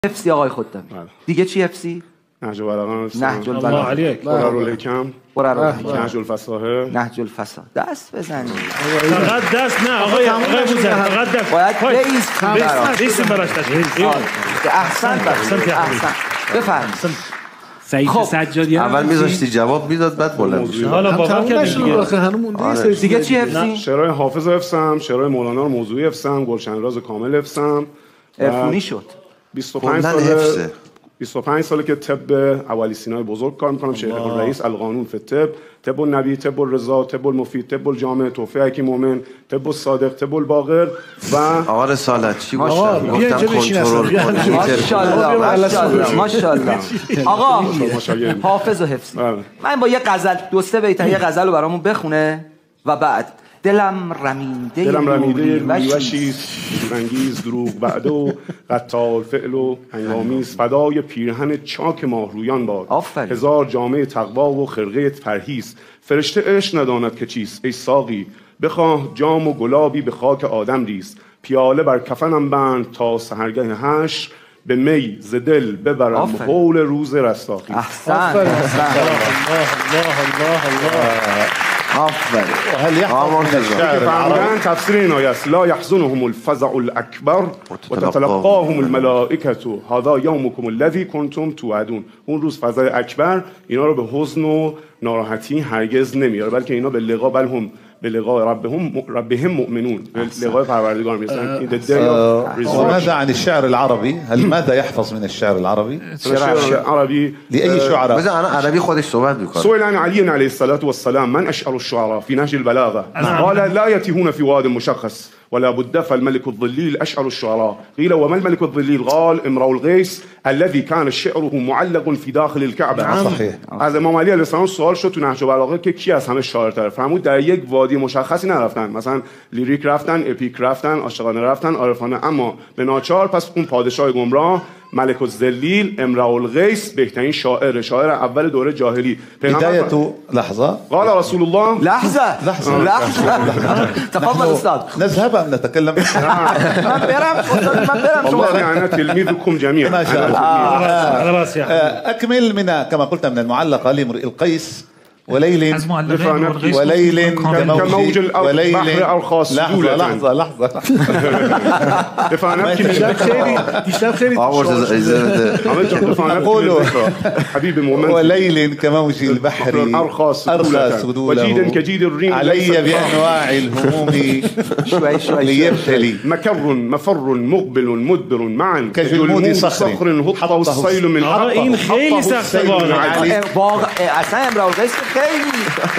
حفظی آقای خدامی. دیگه چی حفظی؟ نهج البلاغه، نهج البلاغه، قرارالحکم، نهج الفصاحه، نهج الفصاحه. دست بزنید. فقط دست نه آقای بوزر، فقط دست. باید بیست براش تشکیل. احسن بفرمایید. سعید سجادیان اول میذاشتی جواب میداد بعد بلند. حالا باور کردید دیگه چی حفظی؟ شعرهای حافظ حفظم، شعرهای مولانا موضوعی حفظم، گلشن راز کامل حفظم. عرفونی شد. 25 ساله که طب اولی سینای بزرگ کار میکنم. شیخ الرئیس القانون فی الطب، طب النبی، طب الرضا، طب المفید، طب الجامع، تحفه حکیم مومن، طب الصادق، طب الباقر و آقا رسالت چی گفتم کنترل ماشاءالله. آقا حافظ و حفظی. من با یه غزل دو سه بیت یه غزل رو برامون بخونه و بعد دلم رمیده رویوشیست رنگیز دروغ بعد و قتال فعل و هنگامیز فدای پیرهن چاک ماهرویان باد. هزار جامعه تقوا و خرقه پرهیز. فرشته عشق نداند که چیست ای ساقی، بخواه جام و گلابی به خاک آدم ریز. پیاله بر کفنم بند تا سحرگه حشر، به می ز دل ببرم حول روز رستاخیز. احسن. فهمیدن تفسیر این آیه است: لا یحزنهم الفزع الاکبر و تتلقاهم الملائکه هذا یومکم الذی کنتم توعدون. اون روز فزع اکبر اینا رو به حزن و ناراحتی هرگز نمیاره، بلکه اینا به لقا هم به لقاء ربهم مؤمنون، به لقاء پروردگار میرسن. ماذا عن الشعر العربي؟ هل ماذا يحفظ من الشعر العربي؟ الشعر العربي لأي شعراء؟ مثلا انا عربی خودش صحبت میکنه. سئل عن علي عليه الصلاة والسلام من اشعر الشعراء في نهج البلاغة، قال لا يتيهون في واد مشخص ولا بد فالملك الظليل اشعر الشعراء. قيل وما الملك الظليل؟ قال امرؤ القیس الذي كان شعره معلق في داخل الكعبه. صحیح. از امام علی علیه السلام سوال شد تو نهج البلاغه که کی از همه شاعرتر؟ فرمود در یک وادی مشخصی نرفتن، مثلا لیریک رفتن، اپیک رفتن، عاشقانه رفتن، عارفانه، اما به ناچار پس اون پادشاه گمراه ملک الظلیل امرؤ القیس بهترین شاعر اول دوره جاهلی. بداية لحظة. قال رسول الله لحظة تفضل استاذ. نذهب ام نتكلم؟ من برم والله انا تلميذكم جميعا. ما شاء الله. اكمل من كما قلت من المعلقة لامرئ القيس وليل كموج البحر الخاص. لحظة دیشب خیلی حبيب مؤمن وليل كموج البحر أرخى سدوله كجيد الريم علي بأنواع الهموم ليبتلي مفر مقبل مدبر معا كجلمود صخر هطه السيل من حطه. این خیلی سخته واقعا. اصلا امرؤ القیس خیلی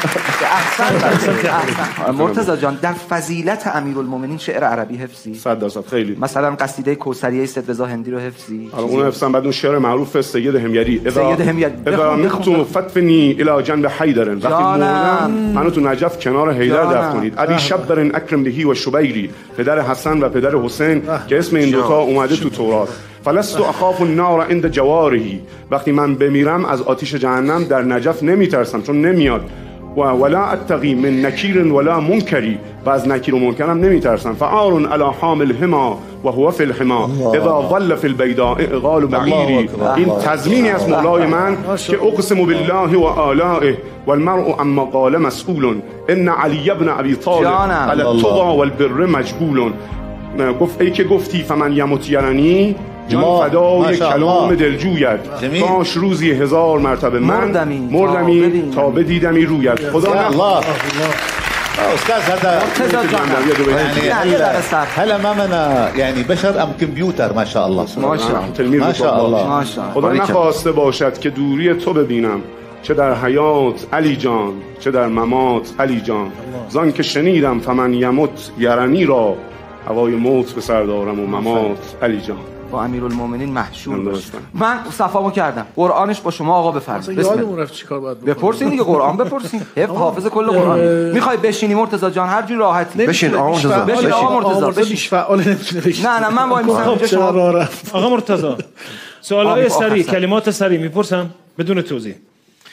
احسن. مرتضی جان در فضیلت امیرالمومنین شعر عربی حفظی؟ 100% خیلی. مثلا قصیده کوثریه سید رضا هندی رو حفظی؟ اون حفظم. بعد اون شعر معروف سید همگری اذا متم فتفنی الی جنب حیدر، وقتی مردم منو تو نجف کنار حیدر دفن کنید. ابی شبر اکرم بهی و شبیری، پدر حسن و پدر حسین که اسم این دوتا اومده تو تورات. فلست اخاف النار عند جواره، وقتی من بمیرم از آتش جهنم در نجف نمیترسم چون نمیاد. ولا اتقی من نکیر ولا منکری، و از نکیر و منکرم نمیترسم. فعار علی حامل هما و هو فی الحما اذا ظل فی البیداء اغال بعیری. این تضمینی از مولای من که اقسم بالله و آلائه والمرء عما قال مسئول ان علی ابن ابی طالب علی التقى والبر مجهول. گفت ای که گفتی فمن یمت یرنی، جان فدای کلام دلجویت. کاش روزی 1000 مرتبه من مردمی تا بدیدمی رویت. خدا الله. استاذ هذا يعني هل امامنا يعني بشر ام كمبيوتر؟ ما شاء الله ما شاء الله. خدا نخواسته باشد که دوری تو ببینم، چه در حیات علی جان چه در ممات علی جان. زان که شنیدم فمن یمت یرنی را، هوای موت به سر دارم و ممات علی جان. با امیرالمومنین محشور باشه. من صفامو کردم. قرآنش با شما آقا بفرمایید. یادمون رفت چیکار باید بکنیم. بپرسین دیگه، قرآن بپرسین. حافظ کل قرآن. میخوای بشینی مرتضی جان هر جور راحتی. بشین آقا مرتضی. بشین آقا مرتضی. بشین فعال نمیتونه بشین. نه من وای میسم اینجا شما. آقا مرتضی سوالای سریع، کلمات سریع میپرسم بدون توضیح.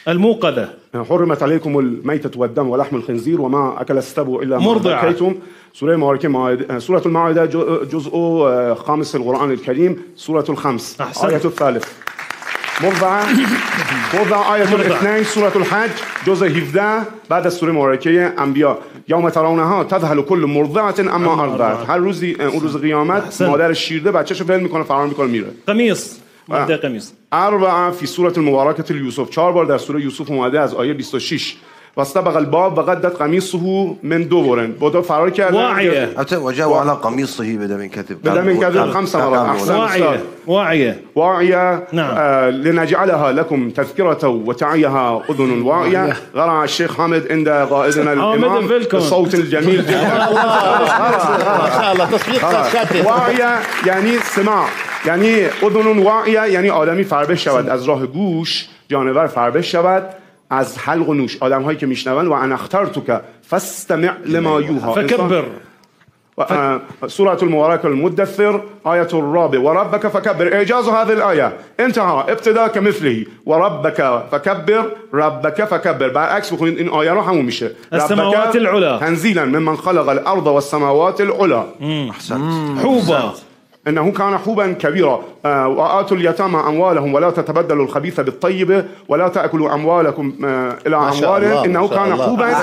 الموقدة. حرمت عليكم الميتة والدم ولحم الخنزير وما أكل السبع إلا ما ذكيتم. سورة المائدة جزء 5 القرآن الكريم، سورة الخمس، آية الثالث. مرضعة آية الاثنين، سورة الحج جزء 17 بعد السورة المباركة انبیاء. یوم ترونها تذهل كل مرضعة اما ارضعت. هر روزی اون روز قیامت مادر شیرده بچه‌شو ول میکنه، فرار میکنه، میره. قمیص، ماده قمیص. اربعة في سورة المباركة اليوسف، 4 بار در سوره یوسف اومده از آیه 26. واستبق الباب وقدت قميصه من دبر. بودا فرار کرد. واعية. وجاء على قميصه بدم كذب. بدم كذب 5 مرات. واعية. نعم. لنجعلها لكم تذكرة وتعيها أذن واعية. غرع الشيخ حامد عند قائدنا الإمام الصوت الجميل جدا. ما شاء الله تصفيق شاطر. واعية يعني سماع، يعني أذن واعية يعني آدمی فربه شود از راه گوش، جانور فربه شود از حلق و نوش. آدم هایی که میشنون و انا اخترتك فاستمع لما یوحى. فكبر. سورة المباركة المدثر آية الرابع وربك فكبر. إعجاز هذه الآية انتهى ابتداء كمثله وربك فكبر ربك فكبر. برعکس بخونید این آیه رو همون میشه السماوات العلى تنزيلا ممن خلق الأرض والسماوات العلى. أحسنت. حوبا إنه كان حوبا كبيرا. وآتوا اليتامى أموالهم ولا تتبدلوا الخبيث بالطيب ولا تأكلوا أموالكم إلى أموالهم إنه كان حوبا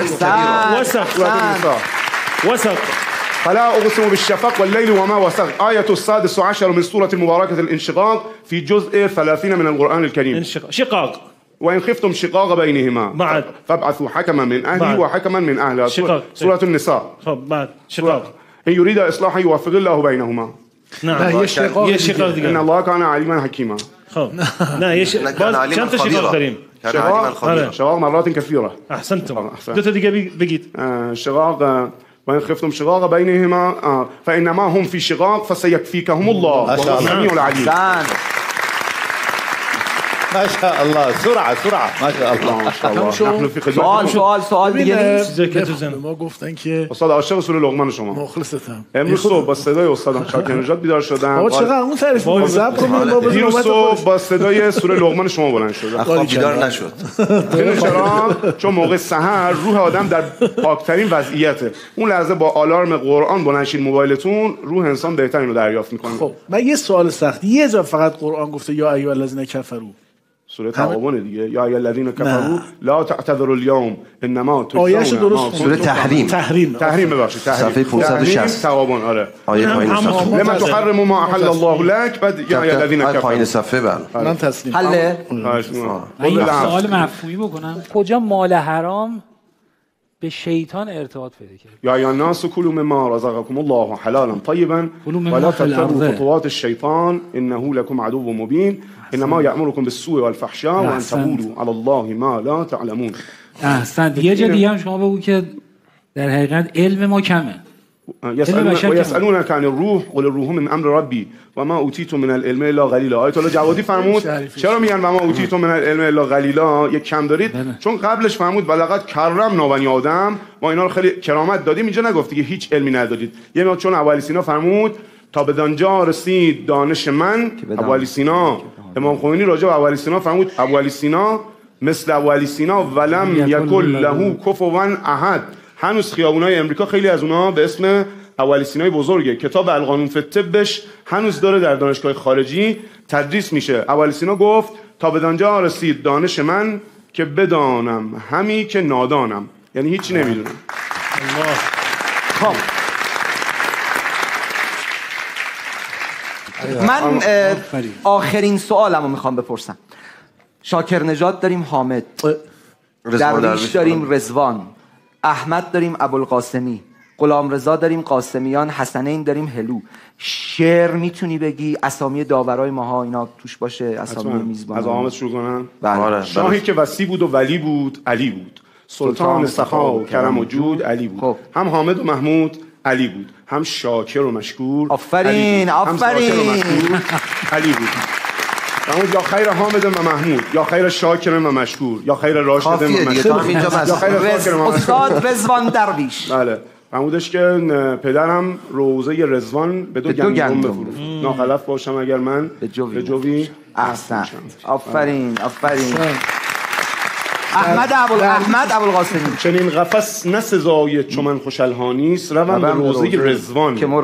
وسق. فلا أقسم بالشفق والليل وما وسق. آية 16 من سورة المباركة الانشقاق في جزء 30 من القرآن الكريم. شقاق. وإن خفتم شقاق بينهما بعد فابعثوا حكما من أهله وحكما من أهلها. سورة النساء. بعد شقاق. إن يريد إصلاحا يوفق الله بينهما. نعم. يشقاق إن الله كان عليما حكيما. لا كان شقاق كريم. شقاق مرات كثيرة. أحسنتم. دوتا دقيقة بقيت. شقاق وإن خفتم شقاق بينهما فإنما هم في شقاق فسيكفيكهم الله وهو السميع العليم. ما شاء الله. سرعة ما شاء الله. نحن في خدمة. سوال دیگه نیست. ما گفتن که استاد عاشق سوره لقمان شما. مخلصتم. امروز صبح با صدای استاد شاکر نژاد بیدار شدم. بابا چقدر اون تعریف می‌کنی؟ صبر کن بابا. دیروز صبح با صدای سوره لقمان شما بلند شدم. بیدار نشد. چرا؟ چون موقع سحر روح آدم در پاکترین وضعیته. اون لحظه با آلارم قرآن بلند شین موبایلتون، روح انسان بهترین رو دریافت می‌کنه. خب من یه سوال سخت. یه جا فقط قرآن گفته یا ایها الذین کفروا. سوره تغابن دیگه. یا ایها الذین کفروا لا تعتذروا اليوم انما تجزون. سوره تحریم ببخشید. صفحه 560 تغابن. آره. آیه پایین صفحه. لما تحرم ما احل الله لك بعد یا ایها الذین کفروا. پایین صفحه من تسلیم. حله. سوال مفهومی بکنم. کجا مال حرام به شیطان ارتباط پیدا کرد؟ یا ایها الناس کلوا مما رزقکم الله حلالا طیبا ولا تتبعوا خطوات الشیطان انه لكم عدو مبین انما یأمركم بالسوء والفحشاء وان تقولوا على الله ما لا تعلمون. احسنت. یه جا دیگه هم شما بگو که در حقیقت علم ما کمه. يسألونك عن الروح قل الروح من امر ربي وما اوتيتم من العلم الا قليلا. آیت الله جوادی فرمود چرا میگن وما اوتیتم من العلم الا قلیلا؟ یک کم دارید. چون قبلش فرمود ولقد کرمنا بنی آدم، ما اینا رو خیلی کرامت دادیم. اینجا نگفت که هیچ علمی ندادید. یعنی چون ابو علی سینا فرمود تا به دانجا رسید دانش من. ابو علی سینا، امام خمینی راجع به ابو علی سینا فرمود ابو علی سینا مثل ابو علی سینا ولم یکن له کفوا احد. هنوز خیابونای امریکا خیلی از اونها به اسم ابو علی سینای بزرگه. کتاب القانون فی الطبش هنوز داره در دانشگاه خارجی تدریس میشه. ابو علی سینا گفت تا به دانجا رسید دانش من که بدانم همی که نادانم، یعنی هیچی نمیدونم. خب من آخرین سوالمو میخوام بپرسم. شاکر نژاد داریم، حامد درویش داریم، رضوان، احمد داریم، ابوالقاسمی، غلامرضا داریم، قاسمیان، حسنین داریم، هلو. شعر میتونی بگی؟ اسامی داورای ماها اینا توش باشه؟ اسامی میزبان از حامد شروع کنم. بله. شاهی که وصی بود و ولی بود علی بود، سلطان سخا و کرم و جود علی بود. خب. هم حامد و محمود علی بود، هم شاکر و مشکور آفرین علی بود. یا خیر حامد و محمود، یا خیر شاکر و مشکور، یا خیر راشد و مشکور، یا خیر استاد رضوان درویش. بله. فرمودش که پدرم روزه رضوان به دو گندم بفروخت، ناخلف باشم اگر من به جوی احسن. آفرین. احمد ابوالقاسمی. چنین قفس نه سزای چو من خوش الهانیست روم به روضه رضوان که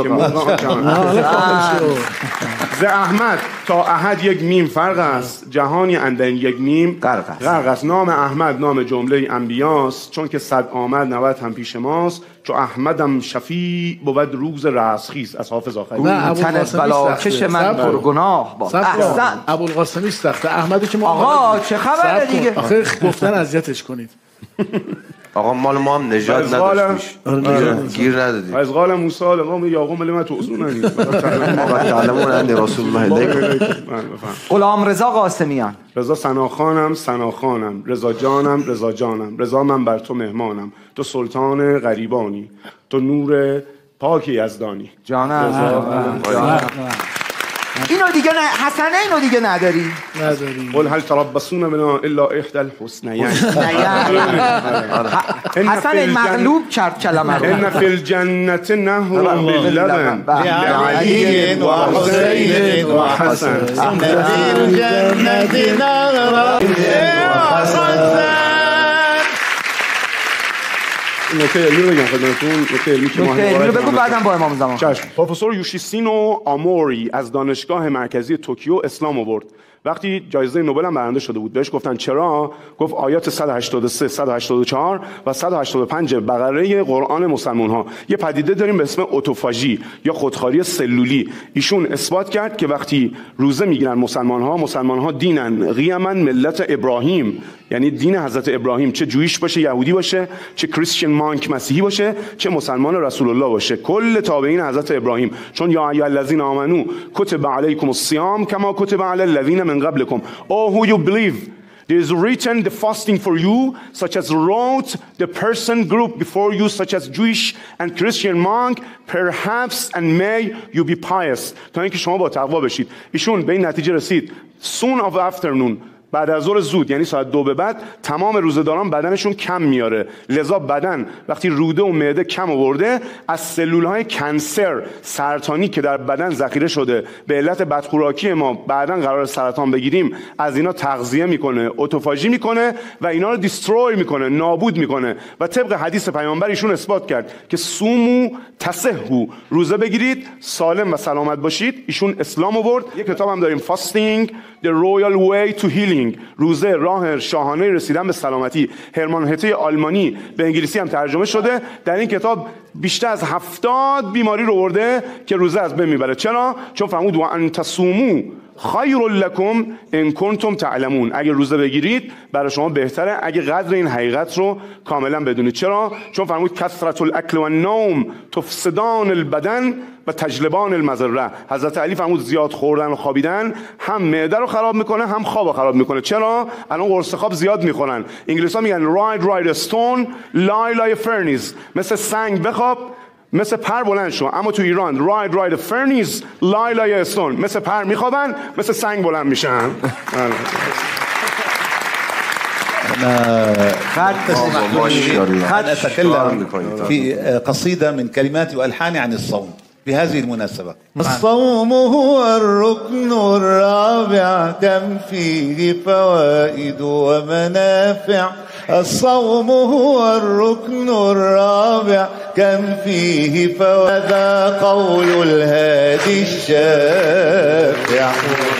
ز احمد تا احد یک میم فرق است، جهانی اندر یک میم غرق است. نام احمد نام جمله انبیاست، چون که 100 آمد 90 هم پیش ماست. چو احمدم شفیع بود روز رستخیز. از حافظ آخری. تنت بلاکش من پرگناه با. احسن. ابوالقاسمی سخته. احمدی که ما آقا چه خبره دیگه؟ آخه گفتن اذیتش کنید. آقا مال ما هم نجات نداشت، گیر ندادیم. از قال موسی لقوم یعقوب لما تعصوننی تعلمون ان رسول الله. غلام رضا قاسمیان. رضا سناخانم، رضا جانم، رضا من بر تو مهمانم، تو سلطان غریبانی، تو نور پاک یزدانی. جانم. اینو دیگه حسنه اینو دیگه نداری. قل هل تربصون بنا الا احدى الحسنيين. حسن مغلوب کرد کلمه رو. ان فی الجنة نهر من لبن لعلی و حسین و حسن. ان فی الجنة نهر و حسن. نکته علمی رو بگم خدمتتون. نکته علمی رو بگو بعدم با امام زمان. چشم. پروفسور یوشیسینو آموری از دانشگاه مرکزی توکیو اسلام آورد. وقتی جایزه نوبل هم برنده شده بود بهش گفتن چرا؟ گفت آیات 183 184 و 185 بقره قرآن مسلمان ها یه پدیده داریم به اسم اتوفاژی یا خودخواری سلولی. ایشون اثبات کرد که وقتی روزه میگیرن مسلمان ها دینن قیما ملت ابراهیم، یعنی دین حضرت ابراهیم، چه جویش باشه، یهودی باشه، چه کریستین مانک مسیحی باشه، چه مسلمان رسول الله باشه، کل تابعین حضرت ابراهیم. چون یا ایها الذین آمنو کتب علیکم الصیام کما کتب علی الذین من قبلکم. Oh who you believe, there is written the fasting for you, such as wrote the person group before you, such as Jewish and Christian monk, perhaps and may you be pious. تا اینکه شما با تقوا بشید. ایشون به این نتیجه رسید soon of afternoon، بعد از ظهر زود، یعنی ساعت 2 به بعد تمام روزه‌داران بدنشون کم میاره. لذا بدن وقتی روده و معده کم آورده از سلول‌های کنسر سرطانی که در بدن ذخیره شده به علت بدخوراکی ما بعداً قرار سرطان بگیریم، از اینا تغذیه میکنه، اتوفاژی میکنه و اینا رو دیستروی میکنه، نابود میکنه. و طبق حدیث پیامبر ایشون اثبات کرد که سومو تصحو، روزه بگیرید سالم و سلامت باشید. ایشون اسلام آورد. یک کتاب هم داریم Fasting The Royal Way to Healing، روزه راه شاهانه رسیدن به سلامتی. هرمان هته آلمانی به انگلیسی هم ترجمه شده. در این کتاب بیشتر از 70 بیماری رو آورده که روزه از بین میبره. چرا؟ چون فرمود و ان تصوموا خیر لکم ان کنتم تعلمون، اگه روزه بگیرید برای شما بهتره اگه قدر این حقیقت رو کاملا بدونید. چرا؟ چون فرمود کثرت الاکل و النوم تفسدان البدن و تجلبان المضره. حضرت علی فرمود زیاد خوردن و خوابیدن هم معده رو خراب میکنه هم خواب رو خراب میکنه. چرا؟ الان قرص خواب زیاد میخورن. انگلیسا میگن ride stone lie like a furnace، مثل سنگ بخواب مثل پر بلند شو. اما تو ایران ride a furnace lie like a stone، مثل پر میخوابن مثل سنگ بلند میشن. أنا أتكلم في قصيدة من كلمات وألحاني عن الصوم بهذه المناسبة. الصوم هو الركن الرابع كم فيه فوائد ومنافع. الصوم هو الركن الرابع كم فيه فوائد. هذا قول الهادي الشافع.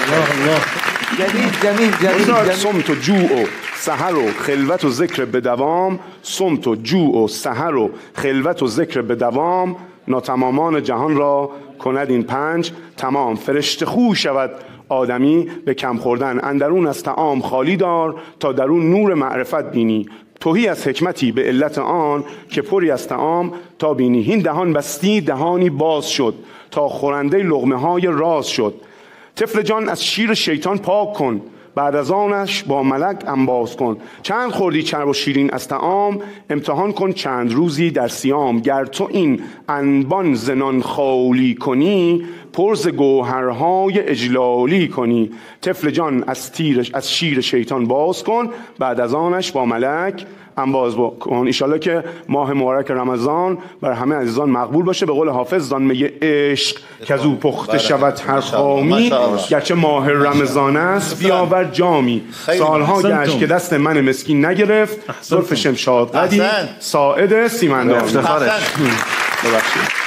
جمیل. صمت و جوع و سحر و خلوت و ذکر به دوام، صمت و جوع و سحر و خلوت و ذکر به دوام، ناتمامان جهان را کند این 5 تمام. فرشته خو شود آدمی به کم خوردن، اندرون از طعام خالی دار تا درون نور معرفت بینی. تهی از حکمتی به علت آن که پری از طعام تا بینی. هین دهان بستی دهانی باز شد تا خورنده لقمه های راز شد. طفل جان از شیر شیطان پاک کن، بعد از آنش با ملک انباز کن. چند خوردی چرب و شیرین از طعام، امتحان کن چند روزی در صیام. گر تو این انبان زنان خالی کنی، پرز گوهرهای اجلالی کنی. طفل جان از شیر شیطان باز کن، بعد از آنش با ملک انباز کن. ایشالله که ماه مبارک رمضان بر همه عزیزان مقبول باشه. به قول حافظ زان می عشق که از او پخته شود هر خامی، گرچه ماه رمضان است بیاور جامی. سالها گشت که دست من مسکین نگرفت، زلف شمشاد قدی ساعد سیمندان. ببخشید